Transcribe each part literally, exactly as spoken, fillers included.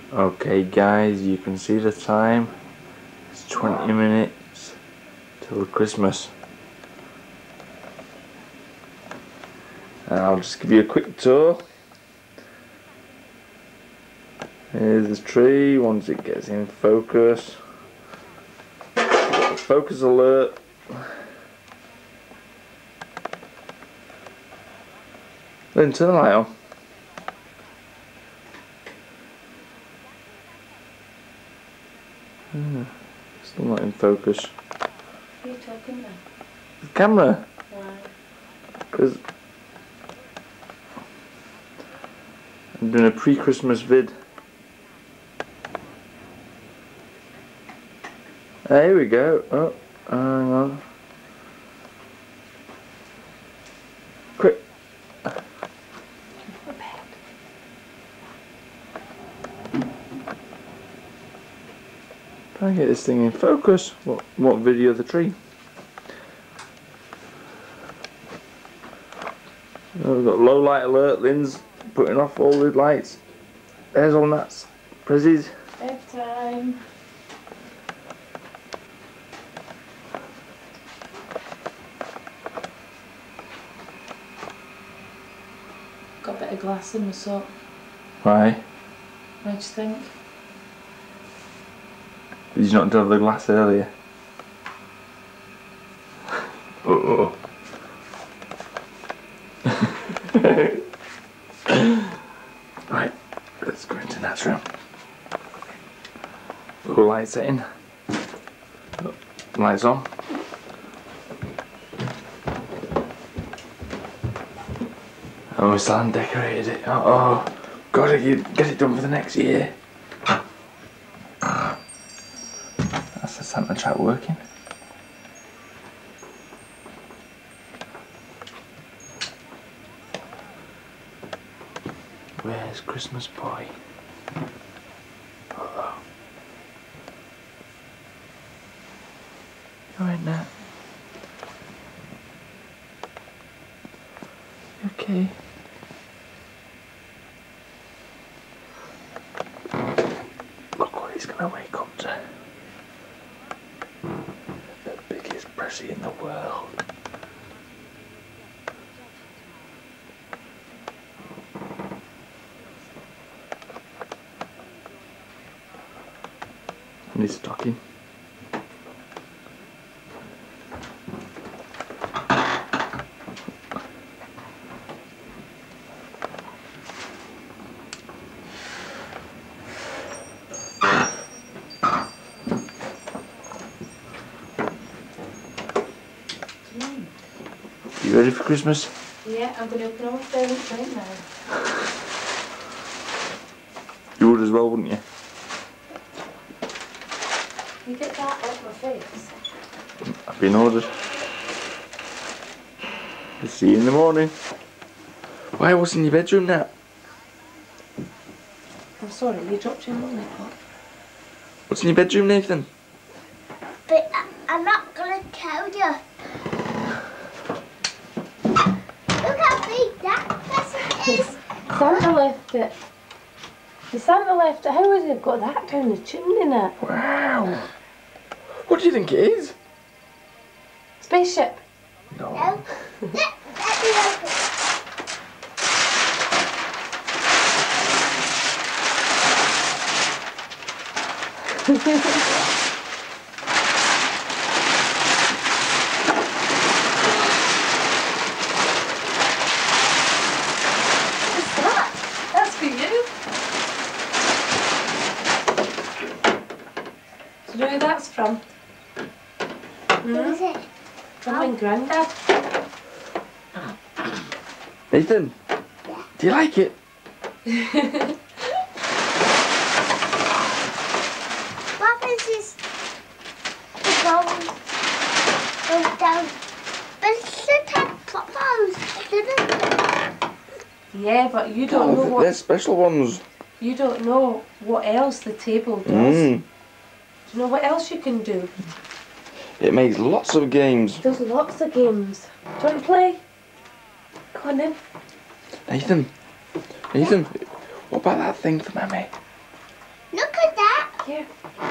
Okay guys, you can see the time. It's twenty minutes till Christmas. And I'll just give you a quick tour. Here's the tree once it gets in focus. Focus alert. Then turn the light on. Hmm, still not in focus. What are you talking about? The camera. Why? Because I'm doing a pre-Christmas vid. There we go. Oh, hang on. Quick. Try and get this thing in focus. What what video of the tree? Oh, we've got low light alert. Lynn's putting off all the lights. There's all Nat's prezzies. Bedtime. Got a bit of glass in my sock. Why? What do you think? Did you not have the glass earlier? Uh oh. Right, let's go into Nat's room. All lights in. Oh, lights on. And we still haven't decorated it. Uh oh. Gotta get, get it done for the next year. That's the Santa trap working. Where's Christmas boy? Uh-oh. You alright, Nat? You okay? Look what he's gonna wake up to. The biggest pressie in the world. And he's talking. You ready for Christmas? Yeah, I'm going to open all my presents right now. You would as well, wouldn't you? You get that off my face. I've been ordered. I'll see you in the morning. Why, what's in your bedroom now? I'm sorry, you dropped your lollipop. What's in your bedroom, Nathan? But I, I'm not gonna tell you. Look how big that present is. Santa left it. The Santa left it. How would he have got that down the chimney now? Wow. What do you think it is? Spaceship. No. No. let, let me open it. What's that? That's for you. Do you know who that's from? What is it? From my granddad. Nathan, Yeah. do you like it? What is this? The gold goes down. But it should have propels, shouldn't it? Yeah, but you don't know Oh, what they're special ones. you don't know what else the table does. Mm. Do you know what else you can do? It makes lots of games. There's lots of games. Do you want to play? Come on then. Nathan, Nathan, what about that thing for Mummy? Look at that. Here.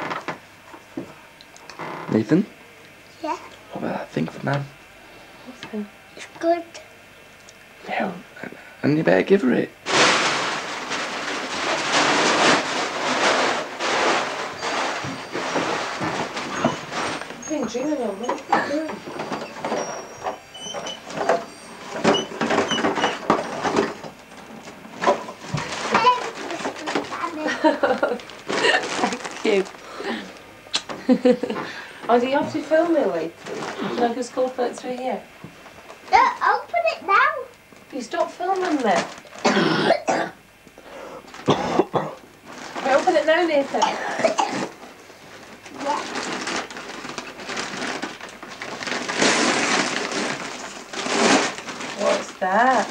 Nathan, Yeah, what about that thing for Nan? What's that? it's good. Yeah, and you better give her it. I've been dreaming of it. Thank you. Oh, do you have to film me later? Should I just go put it through here? No, open it now. You stop filming me. Right, open it now, Nathan. Yeah. What's that?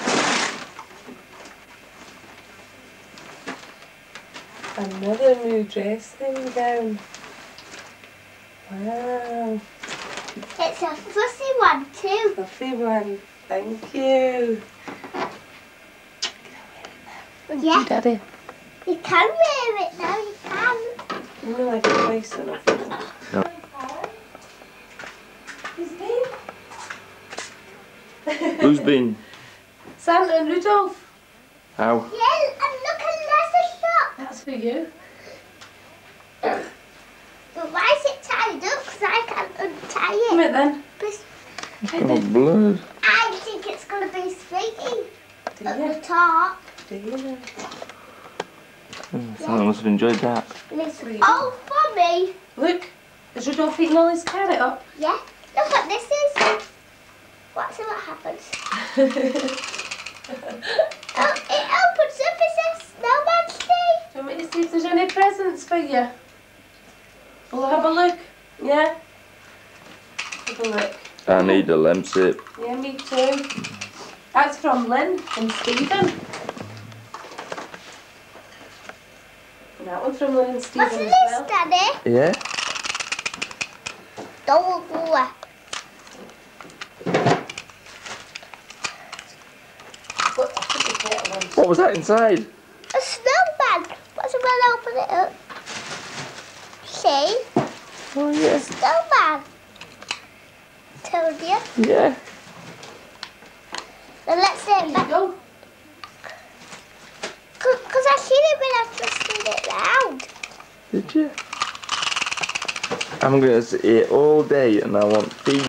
Another new dressing gown. Wow. It's a fussy one too. Lovely one. Thank you. Yeah, Daddy. you can wear it now, you can. You know, like a place and everything. No. His name? Who's been? Santa and Rudolph. How? Yeah, and look at Leather shop. That's for you. But why is it tied up? Because I can't untie Come it. here then. But Oh, blood. I think it's going to be springy Do at you? the top. Do you know? Santa must have enjoyed that. And it's Sweet. all for me. Look, is Rudolph eating all his carrot up? Yeah, look what this is. Watch see what happens. Oh, it opens up, it says Snowman's Day. Do you want me to see if there's any presents for you? We'll have a look. Yeah? Have a look. I need a lemon sip. Yeah, me too. That's from Lynn and Stephen. And that one's from Lynn and Stephen What's as this, well. Daddy? Yeah? Double door. What, I think it's better ones. What was that inside? A snowman. What's if I open it up? See? Oh, yeah. Snowman. Told you. Yeah. Then let's see it There back. you go. Because I seen it when I twisted it round. Did you? I'm going to sit here all day and I want tea.